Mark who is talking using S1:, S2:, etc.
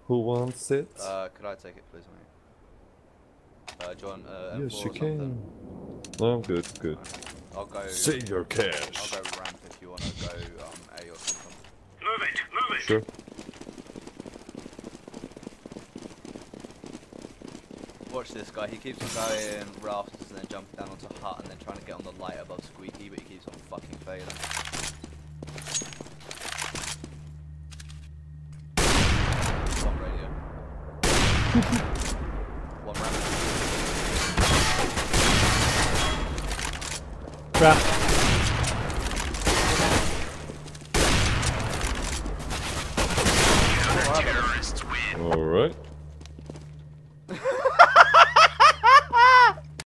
S1: Who wants it?
S2: Could I take it, please, mate? John,
S1: Yes, you
S2: M4 or
S1: can.
S2: something?
S1: No, I'm good, good.
S2: I'll go.
S1: Save your cash.
S2: I'll go ramp if you want to go A or something.
S3: Move it, move it.
S1: Sure.
S2: Watch this guy. He keeps on going rafters and then jumping down onto hut and then trying to get on the light above Squeaky, but he keeps on fucking failing. One radio. One ramp.
S3: Terrorists win.
S1: Alright.